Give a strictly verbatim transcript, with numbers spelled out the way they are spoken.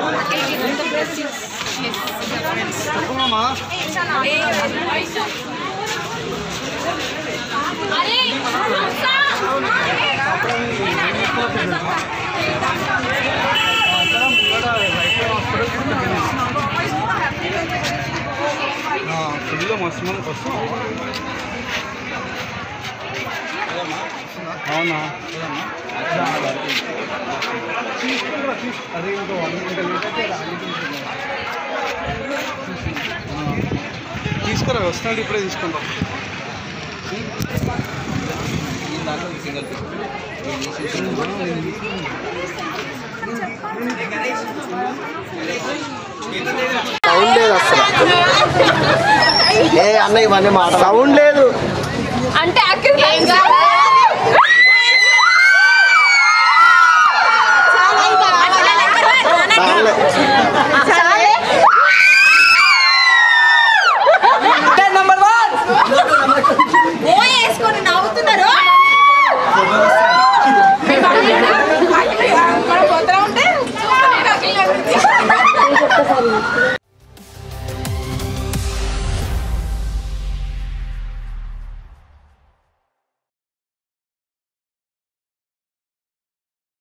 ఫుల్గా మస్తు మనకు వస్తాం. అవునా అదే ఇంకో వన్ తీసుకురా వస్తాడు ఇప్పుడే తీసుకుంటాం. సౌండ్ లేదు అసలు. ఏ అన్న ఇవన్నీ మాట సౌండ్ లేదు అంటే నెంబర్ వన్ వేసుకొని నవ్వుతున్నారు. ఉంటే